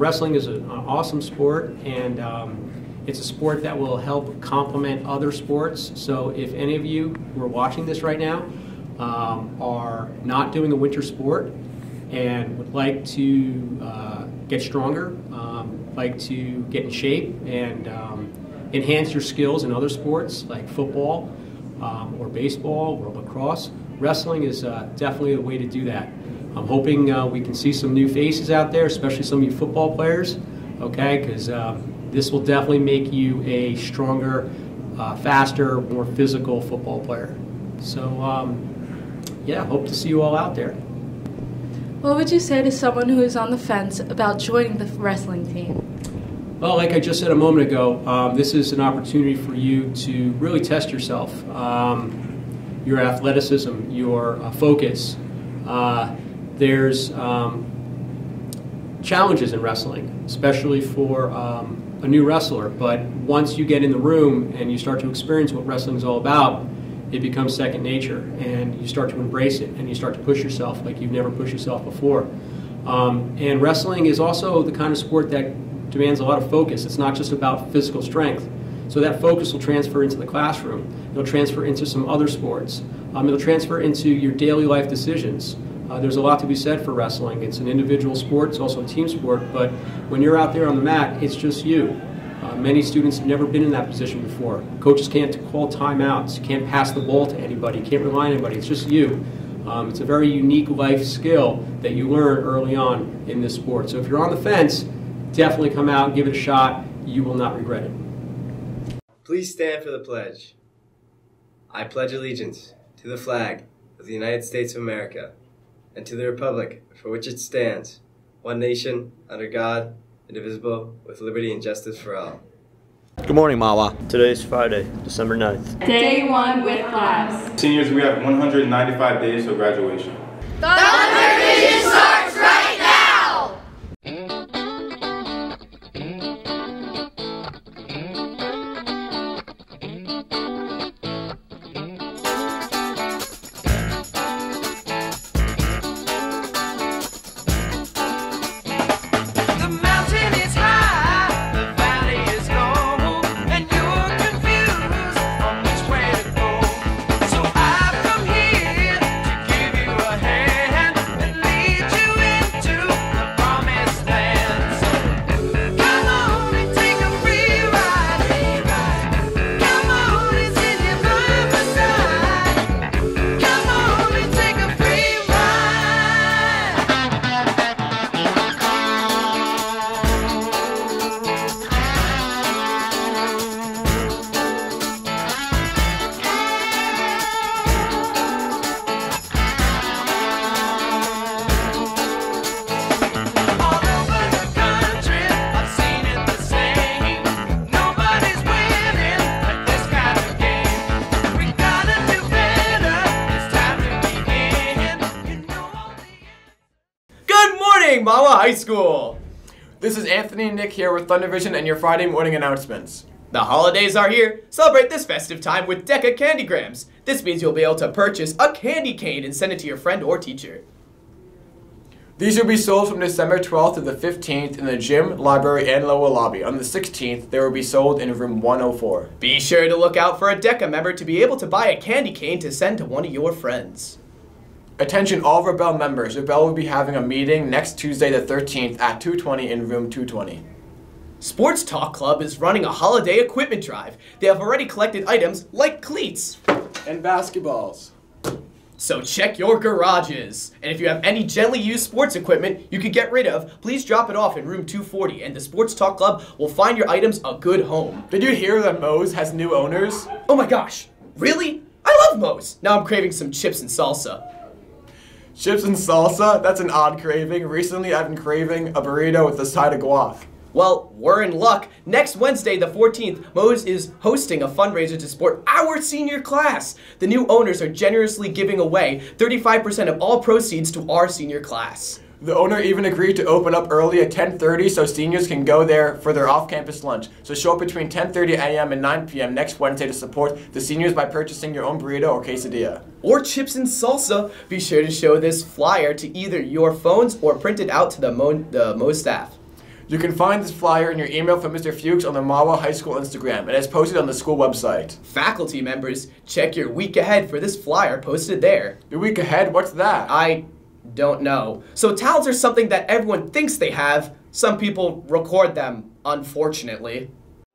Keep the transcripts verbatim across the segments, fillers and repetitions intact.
wrestling is a, an awesome sport, and um, it's a sport that will help complement other sports. So if any of you who are watching this right now um, are not doing a winter sport and would like to uh, get stronger, um, like to get in shape and um, enhance your skills in other sports like football um, or baseball or lacrosse, wrestling is uh, definitely a way to do that. I'm hoping uh, we can see some new faces out there, especially some of you football players, okay, because um, this will definitely make you a stronger, uh, faster, more physical football player. So, um, yeah, hope to see you all out there. What would you say to someone who is on the fence about joining the wrestling team? Well, like I just said a moment ago, um, this is an opportunity for you to really test yourself, um, your athleticism, your uh, focus. Uh, there's um, challenges in wrestling, especially for um, a new wrestler, but once you get in the room and you start to experience what wrestling is all about, it becomes second nature, and you start to embrace it, and you start to push yourself like you've never pushed yourself before. Um, and wrestling is also the kind of sport that demands a lot of focus. It's not just about physical strength. So that focus will transfer into the classroom. It'll transfer into some other sports. Um, it'll transfer into your daily life decisions. Uh, there's a lot to be said for wrestling. It's an individual sport, it's also a team sport, but when you're out there on the mat, it's just you. Uh, many students have never been in that position before. Coaches can't call timeouts, can't pass the ball to anybody, can't rely on anybody, it's just you. Um, it's a very unique life skill that you learn early on in this sport. So if you're on the fence, definitely come out, give it a shot, you will not regret it. Please stand for the pledge. I pledge allegiance to the flag of the United States of America and to the republic for which it stands, one nation, under God, indivisible, with liberty and justice for all. Good morning, Mawa. Today is Friday, December ninth. Day one with class. Seniors, we have one hundred ninety-five days till graduation. Thunder Vision starts right now! Mawa High School. This is Anthony and Nick here with Thunder Vision and your Friday morning announcements. The holidays are here. Celebrate this festive time with Deca Candygrams. This means you'll be able to purchase a candy cane and send it to your friend or teacher. These will be sold from December twelfth to the fifteenth in the gym, library, and lower lobby. On the sixteenth, they will be sold in room one oh four. Be sure to look out for a Deca member to be able to buy a candy cane to send to one of your friends. Attention all Rebel members. Rebel will be having a meeting next Tuesday the thirteenth at two twenty in room two twenty. Sports Talk Club is running a holiday equipment drive. They have already collected items like cleats and basketballs. So check your garages. And if you have any gently used sports equipment you could get rid of, please drop it off in room two forty and the Sports Talk Club will find your items a good home. Did you hear that Moe's has new owners? Oh my gosh, really? I love Moe's. Now I'm craving some chips and salsa. Chips and salsa? That's an odd craving. Recently I've been craving a burrito with a side of guac. Well, we're in luck. Next Wednesday, the fourteenth, Moe's is hosting a fundraiser to support our senior class. The new owners are generously giving away thirty-five percent of all proceeds to our senior class. The owner even agreed to open up early at ten thirty so seniors can go there for their off-campus lunch. So show up between ten thirty a m and nine p m next Wednesday to support the seniors by purchasing your own burrito or quesadilla. Or chips and salsa. Be sure to show this flyer to either your phones or print it out to the Mo, the Mo staff. You can find this flyer in your email from Mister Fuchs on the Mahwah High School Instagram. It is posted on the school website. Faculty members, check your week ahead for this flyer posted there. Your week ahead? What's that? I don't know. So talents are something that everyone thinks they have. Some people record them, unfortunately.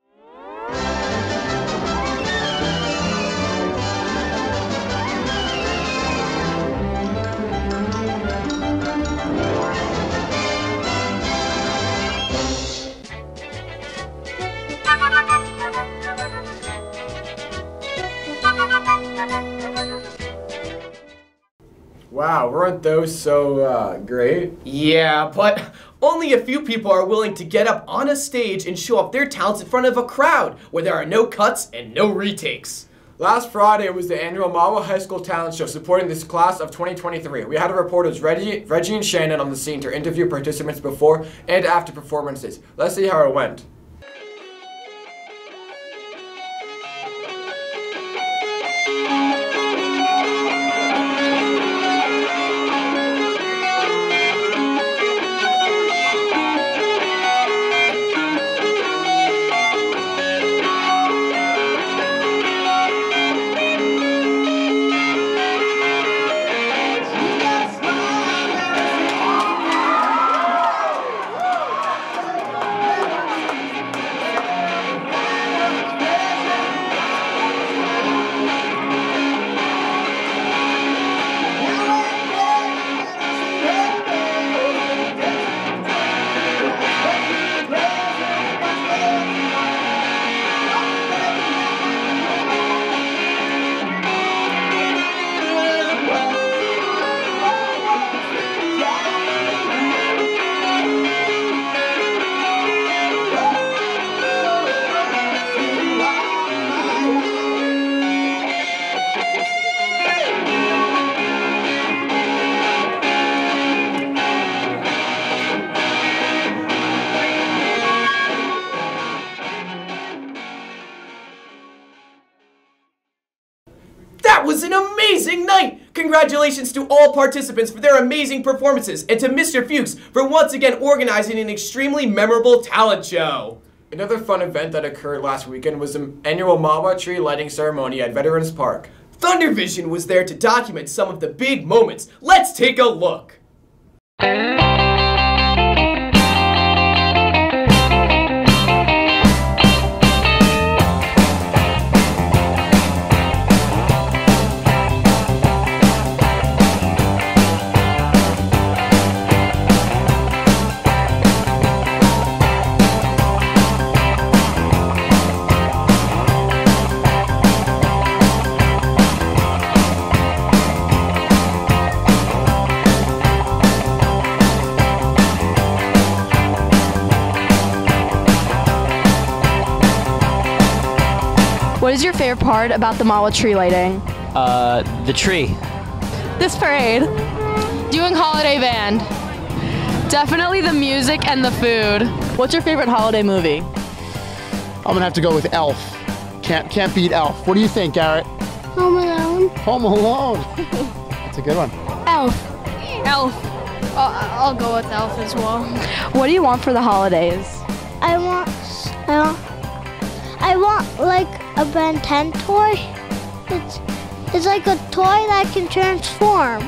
Wow, weren't those so uh, great? Yeah, but only a few people are willing to get up on a stage and show off their talents in front of a crowd where there are no cuts and no retakes. Last Friday was the annual Mahwah High School Talent Show supporting this class of twenty twenty-three. We had our reporters Reggie, Reggie and Shannon on the scene to interview participants before and after performances. Let's see how it went. That was an amazing night! Congratulations to all participants for their amazing performances, and to Mister Fuchs for once again organizing an extremely memorable talent show. Another fun event that occurred last weekend was the annual Mahwah tree lighting ceremony at Veterans Park. Thundervision was there to document some of the big moments. Let's take a look. What is your favorite part about the Mahwah tree lighting? Uh, the tree. This parade. Doing holiday band. Definitely the music and the food. What's your favorite holiday movie? I'm gonna have to go with Elf. Can't can't beat Elf. What do you think, Garrett? Home Alone. Home Alone. That's a good one. Elf. Elf. I'll, I'll go with Elf as well. What do you want for the holidays? I want, I want, I want like a Ben ten toy. It's, it's like a toy that can transform.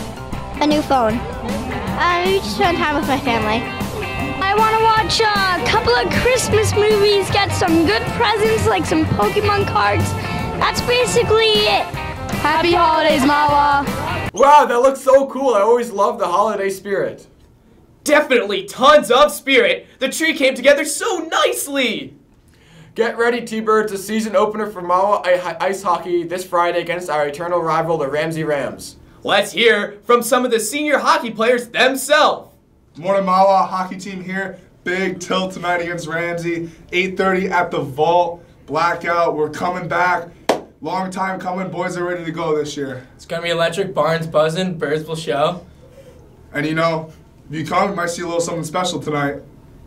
A new phone. Uh, maybe just spend time with my family. I want to watch a couple of Christmas movies, get some good presents like some Pokemon cards. That's basically it. Happy holidays, Mahwah. Wow, that looks so cool. I always love the holiday spirit. Definitely tons of spirit. The tree came together so nicely. Get ready, T-Birds, a season opener for Mahwah Ice Hockey this Friday against our eternal rival, the Ramsey Rams. Let's hear from some of the senior hockey players themselves. Morning, Mahwah hockey team here. Big tilt tonight against Ramsey. eight thirty at the Vault. Blackout. We're coming back. Long time coming. Boys are ready to go this year. It's going to be electric. Barns buzzing. Birds will show. And you know, if you come, you might see a little something special tonight.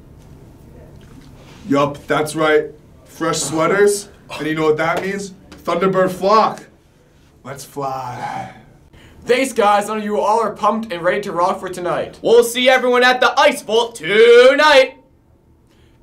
Yup, that's right. Fresh sweaters. And you know what that means? Thunderbird flock. Let's fly. Thanks, guys. I know you all are pumped and ready to rock for tonight. We'll see everyone at the Ice Vault tonight.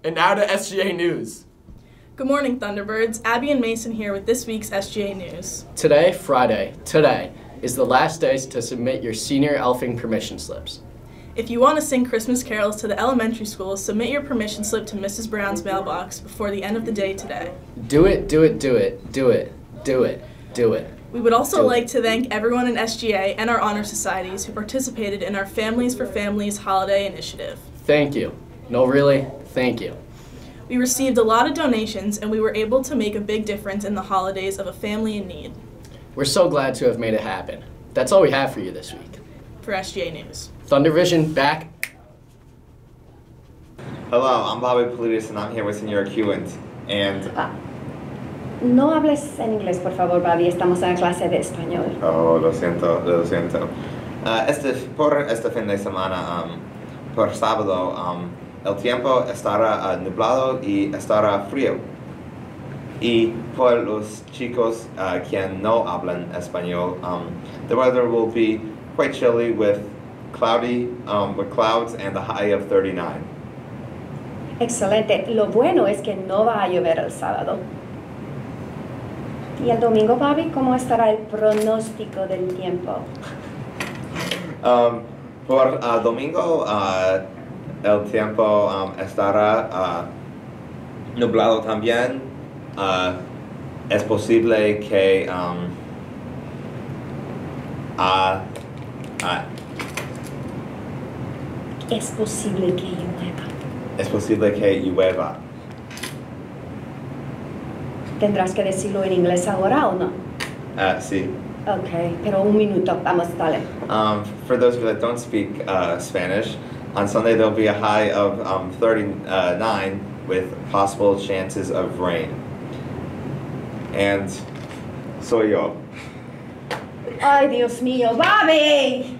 And now to S G A News. Good morning, Thunderbirds. Abby and Mason here with this week's S G A News. Today, Friday, today, is the last day to submit your senior elfing permission slips. If you want to sing Christmas carols to the elementary schools, submit your permission slip to Missus Brown's mailbox before the end of the day today. Do it, do it, do it, do it, do it, do it. We would also do like it. to thank everyone in S G A and our honor societies who participated in our Families for Families holiday initiative. Thank you. No, really, thank you. We received a lot of donations and we were able to make a big difference in the holidays of a family in need. We're so glad to have made it happen. That's all we have for you this week. For S G A News. Thundervision back. Hello, I'm Bobby Politis and I'm here with Senora Cubant. And... Ah, no hables en inglés, por favor, Bobby. Estamos en la clase de español. Oh, lo siento, lo siento. Uh, este, por este fin de semana, um, por sábado, um, el tiempo estará uh, nublado y estará frío. Y por los chicos uh, quien no hablan español, um, the weather will be quite chilly with cloudy, um, with clouds and a high of thirty-nine. Excelente. Lo bueno es que no va a llover el sábado. ¿Y el domingo, Bobby? ¿Cómo estará el pronóstico del tiempo? Um, por uh, domingo, uh, el tiempo um, estará uh, nublado también. Uh, es posible que um, uh, uh, Es posible que llueva. es posible que llueva. ¿Tendrás que decirlo en inglés ahora o no? Uh, sí. Ok, pero un minuto. Vamos, dale. Um, for those of you that don't speak uh, Spanish, on Sunday there'll be a high of um, thirty-nine with possible chances of rain. And soy yo. Ay, Dios mío, Bobby!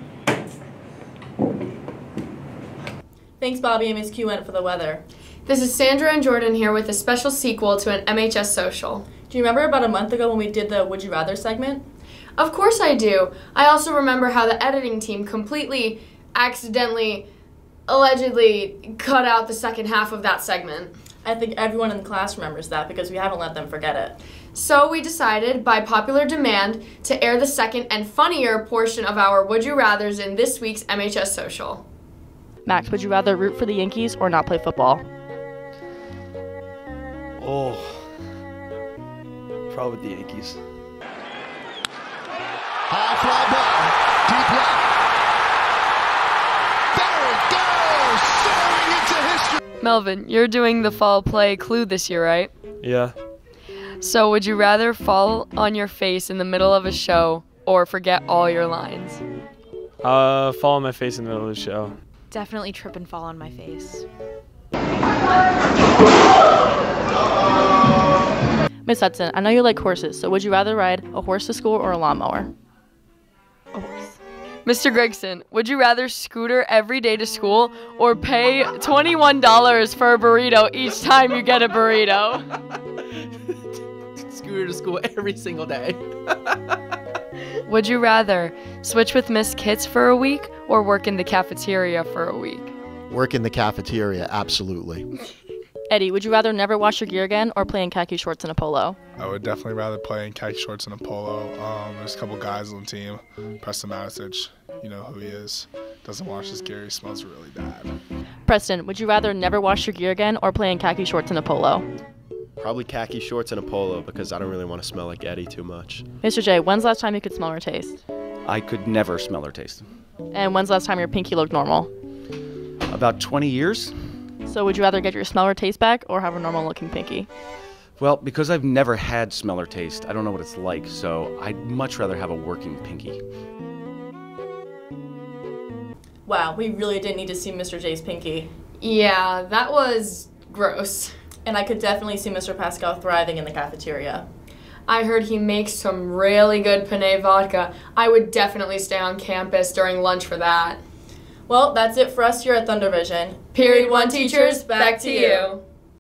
Thanks, Bobby and Miss Cubant, for the weather. This is Sandra and Jordan here with a special sequel to an M H S Social. Do you remember about a month ago when we did the Would You Rather segment? Of course I do. I also remember how the editing team completely, accidentally, allegedly cut out the second half of that segment. I think everyone in the class remembers that because we haven't let them forget it. So we decided, by popular demand, to air the second and funnier portion of our Would You Rathers in this week's M H S Social. Max, would you rather root for the Yankees or not play football? Oh, probably the Yankees. High fly ball, deep left. There it goes, soaring into history. Melvin, you're doing the fall play Clue this year, right? Yeah. So would you rather fall on your face in the middle of a show or forget all your lines? Uh, fall on my face in the middle of the show. Definitely trip and fall on my face. Miss Hudson, I know you like horses, so would you rather ride a horse to school or a lawnmower? A horse. Mister Gregson, would you rather scooter every day to school or pay twenty-one dollars for a burrito each time you get a burrito? Scooter to school every single day. Would you rather switch with Miss Kitts for a week or work in the cafeteria for a week? Work in the cafeteria, absolutely. Eddie, would you rather never wash your gear again or play in khaki shorts and a polo? I would definitely rather play in khaki shorts and a polo. Um, there's a couple guys on the team. Preston Matisich, you know who he is. Doesn't wash his gear, he smells really bad. Preston, would you rather never wash your gear again or play in khaki shorts and a polo? Probably khaki shorts and a polo because I don't really want to smell like Eddie too much. Mister J, when's the last time you could smell or taste? I could never smell or taste. And when's the last time your pinky looked normal? About twenty years. So would you rather get your smell or taste back or have a normal looking pinky? Well, because I've never had smell or taste, I don't know what it's like, so I'd much rather have a working pinky. Wow, we really didn't need to see Mister J's pinky. Yeah, that was gross. And I could definitely see Mister Pascal thriving in the cafeteria. I heard he makes some really good Panay vodka. I would definitely stay on campus during lunch for that. Well, that's it for us here at Thundervision. Period one teachers, back to you.